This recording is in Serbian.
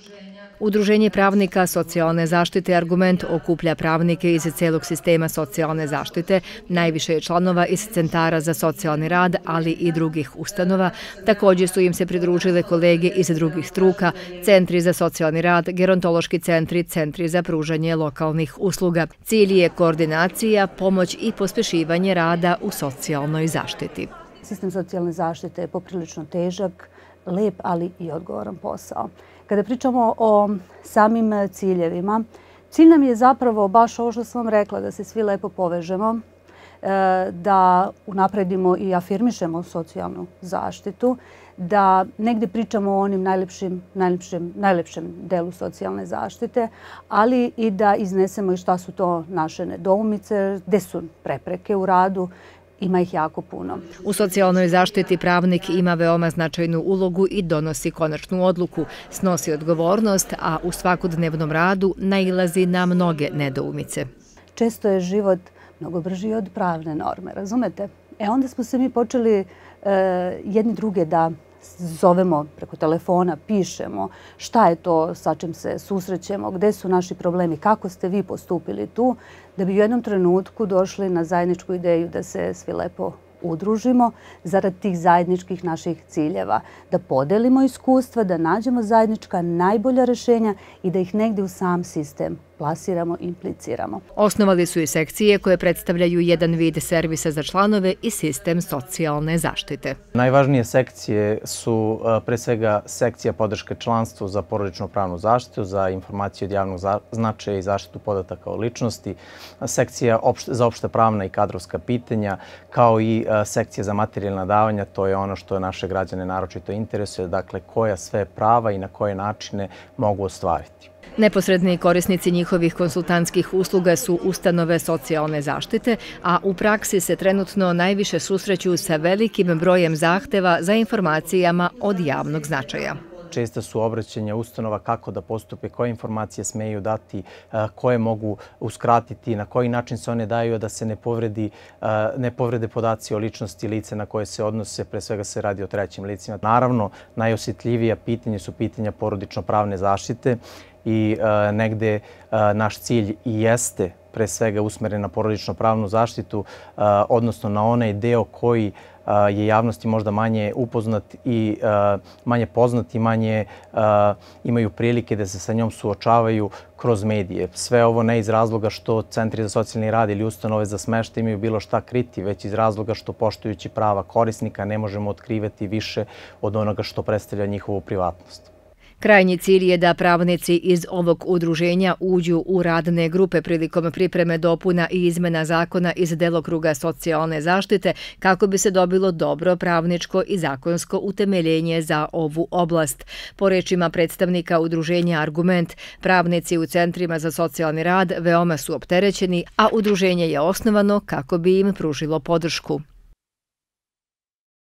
Udruženje pravnika socijalne zaštite Argument okuplja pravnike iz celog sistema socijalne zaštite, najviše je članova iz centara za socijalni rad, ali i drugih ustanova. Također su im se pridružile kolege iz drugih struka, centri za socijalni rad, gerontološki centri, centri za pružanje lokalnih usluga. Cilj je koordinacija, pomoć i pospešivanje rada u socijalnoj zaštiti. Sistem socijalne zaštite je poprilično težak, lep, ali i odgovoran posao. Kada pričamo o samim ciljevima, cilj nam je zapravo baš ovo što sam vam rekla, da se svi lepo povežemo, da unapredimo i afirmišemo socijalnu zaštitu, da negde pričamo o onim najlepšem delu socijalne zaštite, ali i da iznesemo i šta su to naše nedoumice, gde su prepreke u radu. Ima ih jako puno. U socijalnoj zaštiti pravnik ima veoma značajnu ulogu i donosi konačnu odluku, snosi odgovornost, a u svakodnevnom radu nailazi na mnoge nedoumice. Često je život mnogo brži od pravne norme, razumete? Onda smo se mi počeli jedni druge da zovemo preko telefona, pišemo šta je to sa čim se susrećemo, gde su naši problemi, kako ste vi postupili tu, da bi u jednom trenutku došli na zajedničku ideju da se svi lepo udružimo zarad tih zajedničkih naših ciljeva, da podelimo iskustva, da nađemo zajednička najbolja rešenja i da ih negdje u sam sistem plasiramo i impliciramo. Osnovali su i sekcije koje predstavljaju jedan vid servisa za članove i sistem socijalne zaštite. Najvažnije sekcije su pre svega sekcija podrške članstvu za porodično pravnu zaštitu, za informaciju od javnog značaja i zaštitu podataka o ličnosti, sekcija za opšte pravna i kadrovska pitanja, kao i sekcija za materijalna davanja, to je ono što naše građane naročito interesuje, dakle koja sve prava i na koje načine mogu ostvariti. Neposredni korisnici njihovih konsultantskih usluga su ustanove socijalne zaštite, a u praksi se trenutno najviše susreću sa velikim brojem zahteva za informacijama od javnog značaja. Česta su obraćanja ustanova kako da postupe, koje informacije smeju dati, koje mogu uskratiti, na koji način se one daju, da se ne povrede podaci o ličnosti lice na koje se odnose, pre svega se radi o trećim licima. Naravno, najosjetljivija pitanja su pitanja porodično-pravne zaštite i negde naš cilj i jeste pre svega usmeren na porodično-pravnu zaštitu, odnosno na onaj deo koji je javnosti možda manje upoznat i manje poznat i manje imaju prilike da se sa njom suočavaju kroz medije. Sve ovo ne iz razloga što centri za socijalni rad ili ustanove za smeštaj imaju bilo šta kriti, već iz razloga što poštujući prava korisnika ne možemo otkrivati više od onoga što predstavlja njihovu privatnost. Krajnji cilj je da pravnici iz ovog udruženja uđu u radne grupe prilikom pripreme dopuna i izmena zakona iz delokruga socijalne zaštite kako bi se dobilo dobro pravničko i zakonsko utemeljenje za ovu oblast. Po rečima predstavnika udruženja Argument, pravnici u centrima za socijalni rad veoma su opterećeni, a udruženje je osnovano kako bi im pružilo podršku.